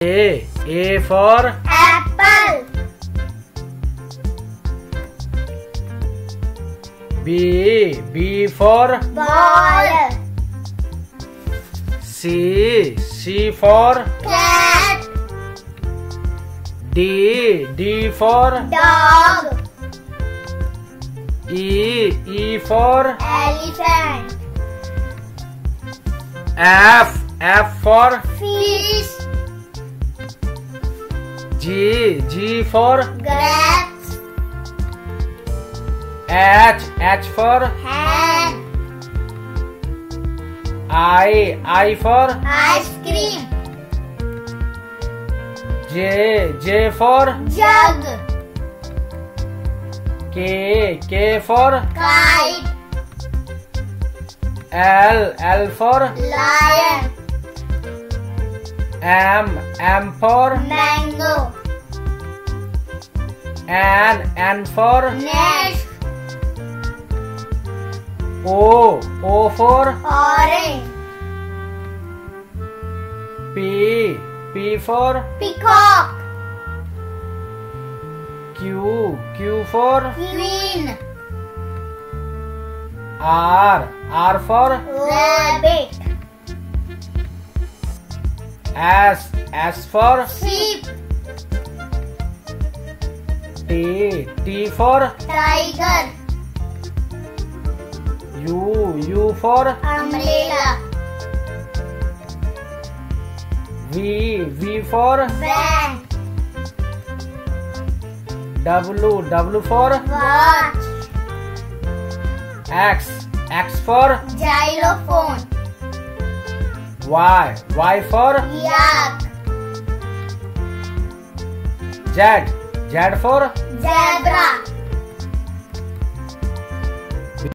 A for apple. B for Ball. C for Cat. D for Dog. E for Elephant. F for Fish. G for Grapes. H for Hand. I for Ice cream. J for Jug. K for Kite. L for Lion. M for Mango. N for Nest. O for Orange. P for Peacock. Q for Queen. R for Rabbit. S for Sheep. T for Tiger. U for Umbrella. V for Van. W for Watch. X for Xylophone. Y for Yak. Z for Zebra.